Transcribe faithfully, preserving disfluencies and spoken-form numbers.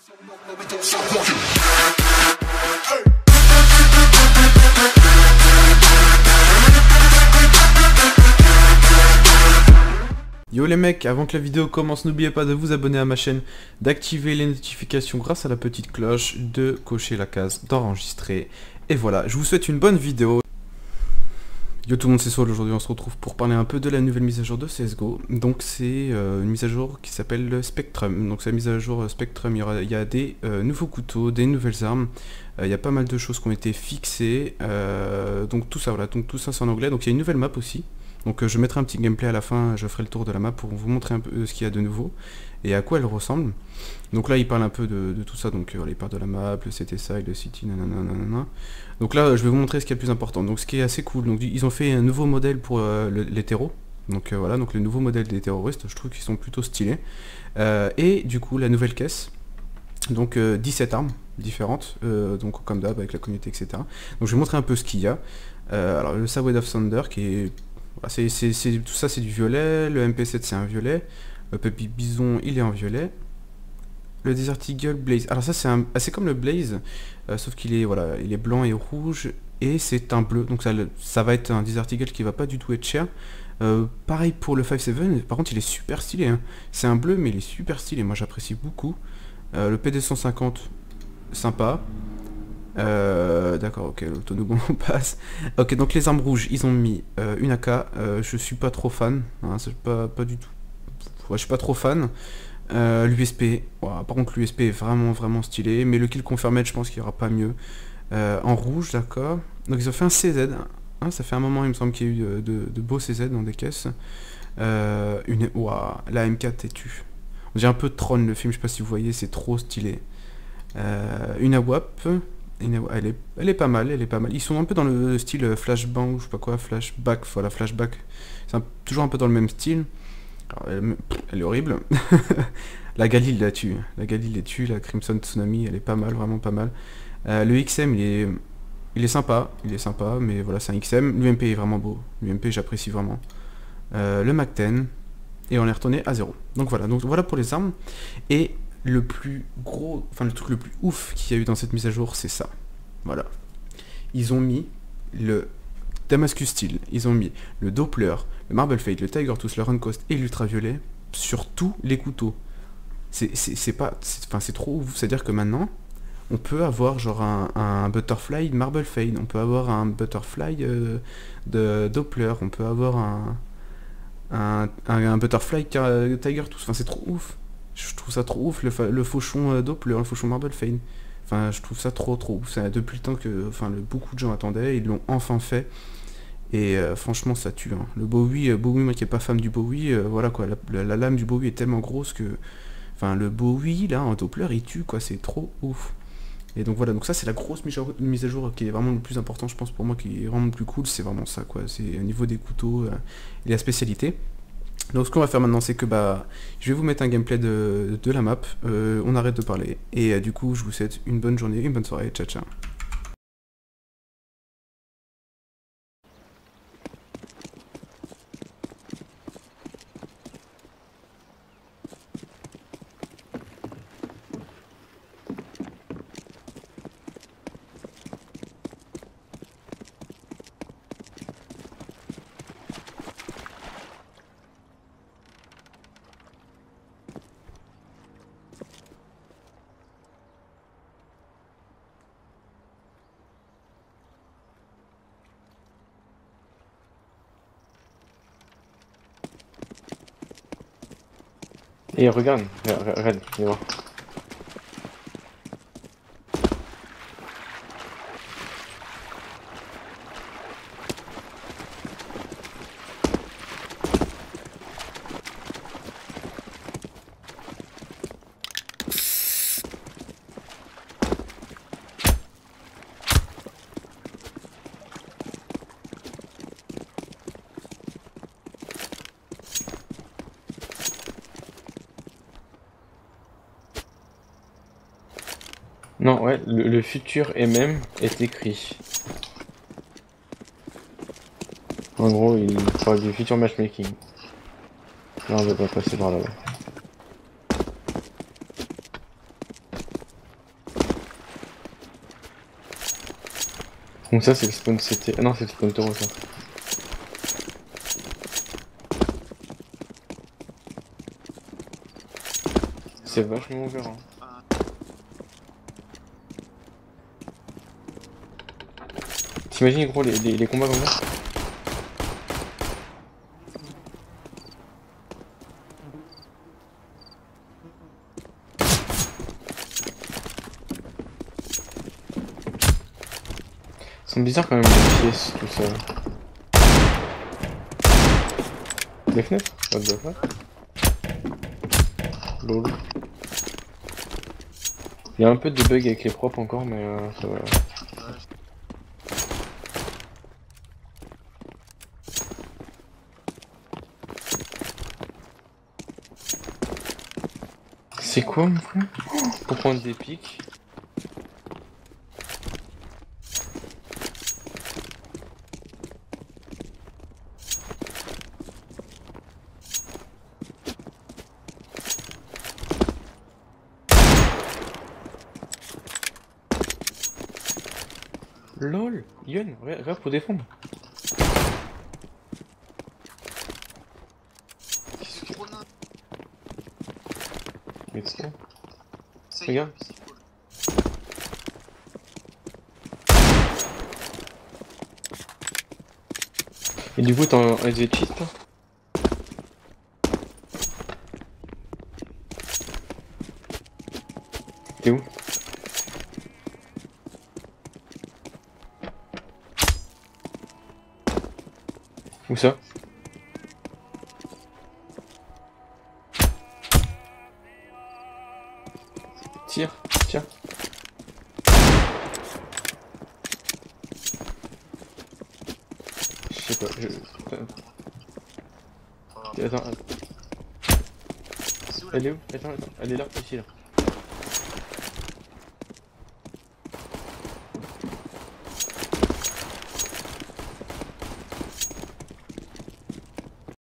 Yo les mecs, avant que la vidéo commence, n'oubliez pas de vous abonner à ma chaîne, d'activer les notifications grâce à la petite cloche, de cocher la case d'enregistrer. Et voilà, je vous souhaite une bonne vidéo. Yo tout le monde, c'est Saul. Aujourd'hui on se retrouve pour parler un peu de la nouvelle mise à jour de C S G O. Donc c'est euh, une mise à jour qui s'appelle Spectrum. Donc c'est la mise à jour Spectrum, il y, aura, il y a des euh, nouveaux couteaux, des nouvelles armes. Euh, il y a pas mal de choses qui ont été fixées. Euh, donc tout ça, voilà, donc tout ça c'est en anglais. Donc il y a une nouvelle map aussi. Donc euh, je mettrai un petit gameplay à la fin, je ferai le tour de la map pour vous montrer un peu euh, ce qu'il y a de nouveau et à quoi elle ressemble. Donc là il parle un peu de, de tout ça, donc euh, il parle de la map, le C T side, le city, nanana, nanana. Donc là je vais vous montrer ce qui est le plus important, donc ce qui est assez cool. Donc ils ont fait un nouveau modèle pour euh, le, les terreaux, donc euh, voilà, donc le nouveau modèle des terroristes, je trouve qu'ils sont plutôt stylés. Euh, et du coup la nouvelle caisse, donc euh, dix-sept armes différentes, euh, donc comme d'hab avec la communauté, et cetera. Donc je vais montrer un peu ce qu'il y a. Euh, alors le Sword of Thunder qui est... C'est, c'est, c'est, tout ça c'est du violet, le M P sept c'est un violet, le Puppy Bison il est en violet, le Desert Eagle Blaze, alors ça c'est un, c'est comme le Blaze, euh, sauf qu'il est, voilà, il est blanc et rouge, et c'est un bleu, donc ça, ça va être un Desert Eagle qui va pas du tout être cher. Euh, pareil pour le cinq sept, par contre il est super stylé, hein. C'est un bleu mais il est super stylé, moi j'apprécie beaucoup. Euh, le P D cent cinquante, sympa. Euh, d'accord, ok, l'autonome on passe. Ok, donc les armes rouges, ils ont mis euh, une A K. Euh, je suis pas trop fan, hein, c'est pas, pas du tout. Ouais, je suis pas trop fan. Euh, L'U S P, ouais, par contre l'U S P est vraiment vraiment stylé, mais le kill confirmed, je pense qu'il y aura pas mieux. Euh, en rouge, d'accord. Donc ils ont fait un C Z. Hein, ça fait un moment, il me semble qu'il y a eu de, de, de beaux C Z dans des caisses. Euh, une, ouah, la M quatre est tue. J'ai un peu de Tron le film, je sais pas si vous voyez, c'est trop stylé. Euh, une A W A P. Elle est, elle est pas mal, elle est pas mal. Ils sont un peu dans le style flashbang, ou je sais pas quoi, flashback, voilà, flashback. C'est toujours un peu dans le même style. Alors, elle, elle est horrible. La Galil la tue, la Galil les tue, la Crimson Tsunami, elle est pas mal, vraiment pas mal. Euh, le X M, il est, il est sympa, il est sympa, mais voilà, c'est un X M. L'U M P est vraiment beau, l'U M P j'apprécie vraiment. Euh, le Mac dix, et on est retourné à zéro. Donc voilà, donc voilà pour les armes. Et le plus gros, enfin le truc le plus ouf qu'il y a eu dans cette mise à jour, c'est ça. Voilà. Ils ont mis le Damascus Steel, ils ont mis le Doppler, le Marble Fade, le Tiger Tooth, le Runcoast et l'Ultraviolet sur tous les couteaux. C'est pas... Enfin c'est trop ouf, c'est-à-dire que maintenant, on peut avoir genre un, un Butterfly Marble Fade, on peut avoir un Butterfly euh, de Doppler, on peut avoir un, un, un, un Butterfly Tiger Tooth, enfin c'est trop ouf. Je trouve ça trop ouf, le, le fauchon euh, Doppler, le fauchon Marble Fade. Enfin, je trouve ça trop trop ouf. Ça, depuis le temps que enfin, le, beaucoup de gens attendaient, ils l'ont enfin fait. Et euh, franchement, ça tue. Hein. Le Bowie, euh, Bowie, moi qui n'ai pas fan du Bowie, euh, voilà quoi, la, la, la lame du Bowie est tellement grosse que... Enfin, le Bowie, là, en Doppler, il tue, quoi, c'est trop ouf. Et donc voilà, donc ça c'est la grosse mise à jour qui est vraiment le plus important, je pense, pour moi, qui est vraiment le plus cool, c'est vraiment ça, quoi. C'est au niveau des couteaux euh, et la spécialité. Donc ce qu'on va faire maintenant, c'est que bah je vais vous mettre un gameplay de, de la map, euh, on arrête de parler, et euh, du coup je vous souhaite une bonne journée, une bonne soirée, ciao ciao. Et regarde, regarde, viens voir. Non, ouais, le, le futur M M est écrit. En gros, il parle du futur matchmaking. Là, on va pas passer par là-bas. Donc ça c'est le spawn C T. Ah non, c'est le spawn Toro ça. C'est vachement ouvert hein. T'imagines gros les, les, les combats comme ça? Ils sont bizarres quand même les pièces, tout ça. Des fenêtres? What the fuck? Lol. Il y a un peu de bug avec les propres encore mais euh, ça va. C'est quoi mon frère? Pour prendre des pics. LOL, Yon, regarde pour défendre. Qu'est-ce que... Mais c'est quoi? Regarde. Et du coup t'es en S V cheat toi? T'es où? Où ça? Tire, tiens. Je sais pas, je... Attends, attends. Elle est où? Attends, attends, elle est là, ici là.